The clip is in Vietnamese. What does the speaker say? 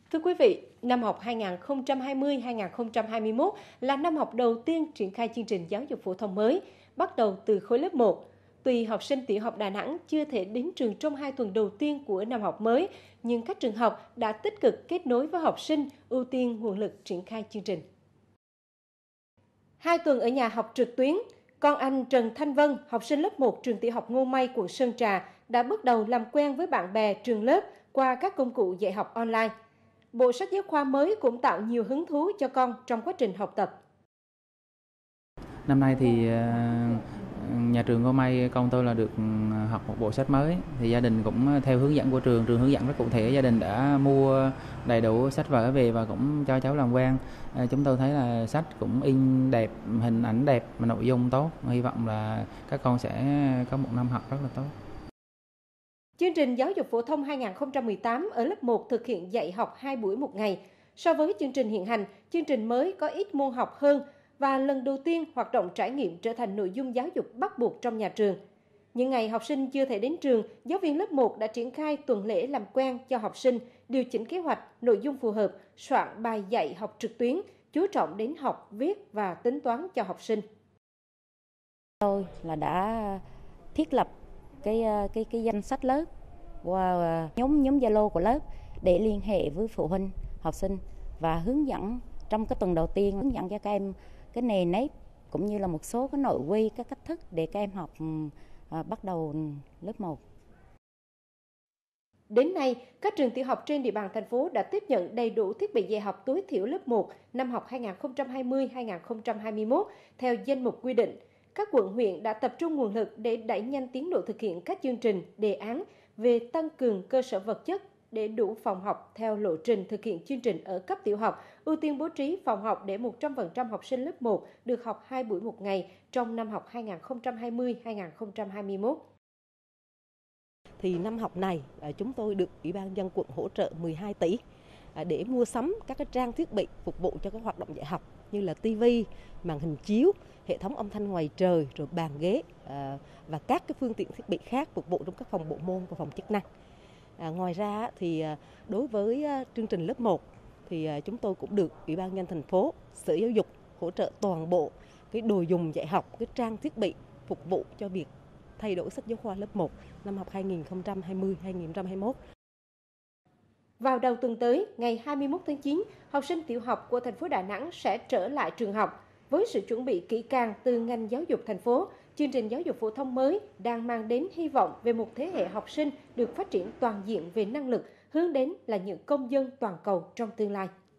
Thưa quý vị, năm học 2020-2021 là năm học đầu tiên triển khai chương trình giáo dục phổ thông mới, bắt đầu từ khối lớp 1. Tuy học sinh tiểu học Đà Nẵng chưa thể đến trường trong 2 tuần đầu tiên của năm học mới, nhưng các trường học đã tích cực kết nối với học sinh, ưu tiên nguồn lực triển khai chương trình. 2 tuần ở nhà học trực tuyến, con anh Trần Thanh Vân, học sinh lớp 1 trường tiểu học Ngô May, quận Sơn Trà, đã bước đầu làm quen với bạn bè trường lớp qua các công cụ dạy học online. Bộ sách giáo khoa mới cũng tạo nhiều hứng thú cho con trong quá trình học tập. Năm nay thì nhà trường Ngô May con tôi là được học một bộ sách mới, thì gia đình cũng theo hướng dẫn của trường hướng dẫn rất cụ thể, gia đình đã mua đầy đủ sách vở về và cũng cho cháu làm quen. Chúng tôi thấy là sách cũng in đẹp, hình ảnh đẹp, mà nội dung tốt, hy vọng là các con sẽ có một năm học rất là tốt. Chương trình giáo dục phổ thông 2018 ở lớp 1 thực hiện dạy học 2 buổi một ngày. So với chương trình hiện hành, chương trình mới có ít môn học hơn và lần đầu tiên hoạt động trải nghiệm trở thành nội dung giáo dục bắt buộc trong nhà trường. Những ngày học sinh chưa thể đến trường, giáo viên lớp 1 đã triển khai tuần lễ làm quen cho học sinh, điều chỉnh kế hoạch, nội dung phù hợp, soạn bài dạy học trực tuyến, chú trọng đến học, viết và tính toán cho học sinh. Tôi đã thiết lập cái danh sách lớp qua nhóm Zalo của lớp để liên hệ với phụ huynh, học sinh và hướng dẫn trong cái tuần đầu tiên, hướng dẫn cho các em cái nề nếp cũng như là một số cái nội quy, các cách thức để các em học bắt đầu lớp 1. Đến nay, các trường tiểu học trên địa bàn thành phố đã tiếp nhận đầy đủ thiết bị dạy học tối thiểu lớp 1 năm học 2020-2021 theo danh mục quy định. Các quận huyện đã tập trung nguồn lực để đẩy nhanh tiến độ thực hiện các chương trình, đề án về tăng cường cơ sở vật chất để đủ phòng học theo lộ trình thực hiện chương trình ở cấp tiểu học, ưu tiên bố trí phòng học để 100% học sinh lớp 1 được học 2 buổi một ngày trong năm học 2020-2021. Thì năm học này chúng tôi được Ủy ban nhân dân quận hỗ trợ 12 tỷ để mua sắm các cái trang thiết bị phục vụ cho các hoạt động dạy học như là tivi, màn hình chiếu, hệ thống âm thanh ngoài trời, rồi bàn ghế và các cái phương tiện thiết bị khác phục vụ trong các phòng bộ môn và phòng chức năng. Ngoài ra thì đối với chương trình lớp 1 thì chúng tôi cũng được Ủy ban nhân dân thành phố, Sở Giáo dục hỗ trợ toàn bộ cái đồ dùng dạy học, cái trang thiết bị phục vụ cho việc thay đổi sách giáo khoa lớp 1 năm học 2020-2021. Vào đầu tuần tới, ngày 21 tháng 9, học sinh tiểu học của thành phố Đà Nẵng sẽ trở lại trường học. Với sự chuẩn bị kỹ càng từ ngành giáo dục thành phố, chương trình giáo dục phổ thông mới đang mang đến hy vọng về một thế hệ học sinh được phát triển toàn diện về năng lực, hướng đến là những công dân toàn cầu trong tương lai.